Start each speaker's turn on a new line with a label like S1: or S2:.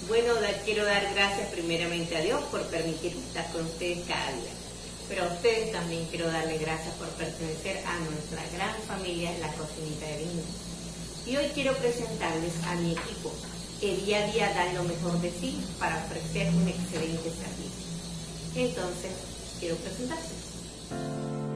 S1: Bueno, quiero dar gracias primeramente a Dios por permitirme estar con ustedes cada día. Pero a ustedes también quiero darle gracias por pertenecer a nuestra gran familia, la Cocinita de Niños. Y hoy quiero presentarles a mi equipo, que día a día dan lo mejor de sí para ofrecer un excelente servicio. Entonces, quiero presentarles.